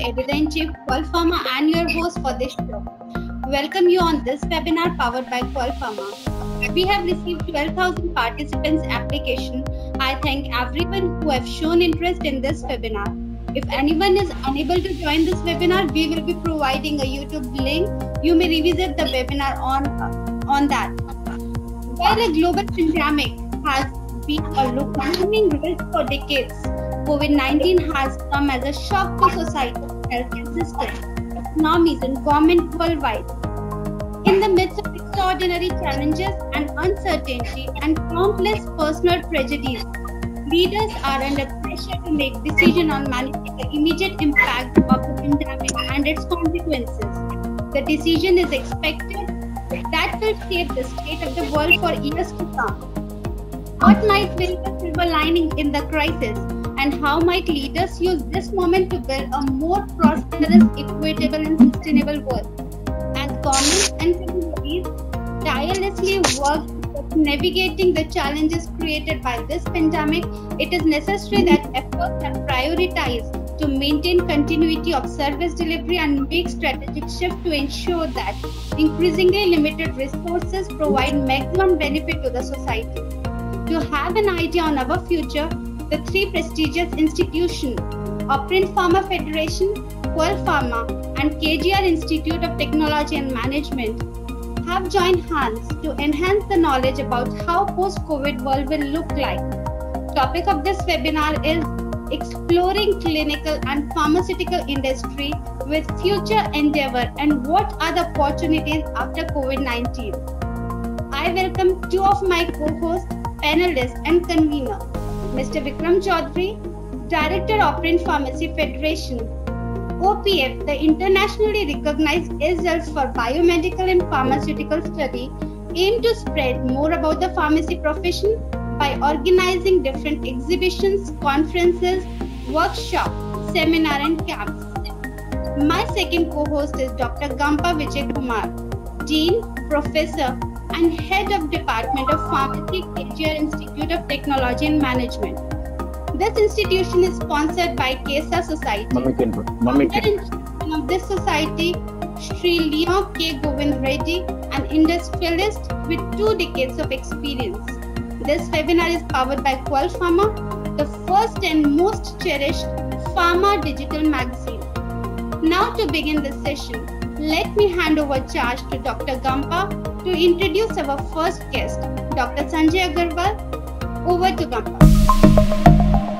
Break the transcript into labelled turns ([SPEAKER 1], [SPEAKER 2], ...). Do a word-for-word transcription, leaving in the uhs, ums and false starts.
[SPEAKER 1] Editor-in-Chief, Qual Pharma, and your host for this show. Welcome you on this webinar powered by Qual Pharma. We have received twelve thousand participants' application. I thank everyone who have shown interest in this webinar. If anyone is unable to join this webinar, we will be providing a YouTube link. You may revisit the webinar on, uh, on that. While a global pandemic has been a looming risk for decades, COVID nineteen has come as a shock to society, healthcare system, economies, and government worldwide. In the midst of extraordinary challenges and uncertainty and countless personal tragedies, leaders are under pressure to make decisions on managing the immediate impact of the pandemic and its consequences. The decision is expected that will shape the state of the world for years to come. What might be the silver lining in the crisis, and how might leaders use this moment to build a more prosperous, equitable, and sustainable world? As governments and communities tirelessly work towards navigating the challenges created by this pandemic, it is necessary that efforts are prioritized to maintain continuity of service delivery and make strategic shift to ensure that increasingly limited resources provide maximum benefit to the society. To have an idea on our future, the three prestigious institutions, Operant Pharma Federation, Qual Pharma, and K G R Institute of Technology and Management, have joined hands to enhance the knowledge about how post-COVID world will look like. Topic of this webinar is exploring clinical and pharmaceutical industry with future endeavor and what are the opportunities after COVID nineteen. I welcome two of my co-hosts, panelists, and convener, Mister Vikram Chaudhary, Director Operant Pharmacy Federation. O P F, the internationally recognized results for biomedical and pharmaceutical study, aim to spread more about the pharmacy profession by organizing different exhibitions, conferences, workshops, seminars, and camps. My second co-host is Doctor Gampa Vijay Kumar, Dean, Professor, and Head of Department of Pharmacy, K G R Institute of Technology and Management. This institution is sponsored by KESA Society. Founder of this society, Shri Leon K. Govind Reddy, an industrialist with two decades of experience. This webinar is powered by Qual Pharma, the first and most cherished pharma digital magazine. Now to begin this session, let me hand over charge to Doctor Gampa to introduce our first guest, Doctor Sanjay Agarwal. Over to Gampa.